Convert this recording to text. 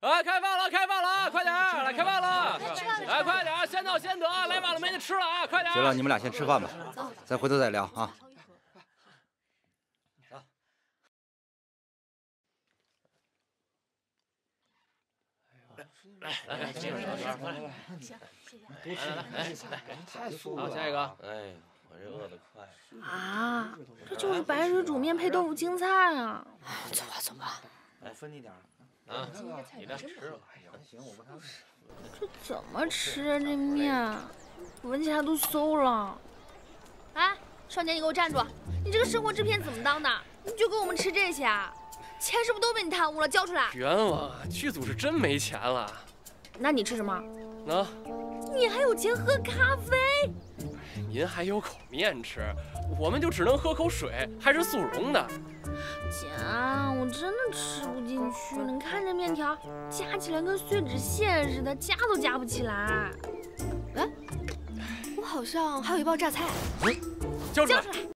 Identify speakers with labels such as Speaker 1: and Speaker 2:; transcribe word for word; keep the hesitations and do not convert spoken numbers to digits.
Speaker 1: 啊，开饭了，开饭了啊！快点，来开饭了！来，快点，先到先得，来晚了没得吃了啊！快点。
Speaker 2: 行了，你们俩先吃饭吧，咱回头再聊啊。
Speaker 1: 来来来，进来进来，来来，行，谢谢。多吃点，来来，太酥了。下一个。哎，我这饿得快。
Speaker 3: 啊，这就是白水煮面配豆腐青菜啊！走吧走吧。
Speaker 2: 我分你点
Speaker 1: 啊，你的吃吧。
Speaker 2: 行，我不吃。
Speaker 3: 这怎么吃啊？这面，闻起来都馊了。哎，少年，你给我站住！你这个生活制片怎么当的？你就给我们吃这些啊？钱是不是都被你贪污了？交出来！
Speaker 1: 冤枉啊！剧组是真没钱了。
Speaker 3: 那你吃什么？
Speaker 1: 啊？
Speaker 3: 你还有钱喝咖啡？
Speaker 1: 您还有口面吃，我们就只能喝口水，还是速溶的。
Speaker 3: 姐，我真的吃不进去。你看这面条，夹起来跟碎纸屑似的，夹都夹不起来。哎，我好像还有一包榨菜。
Speaker 1: 交出来！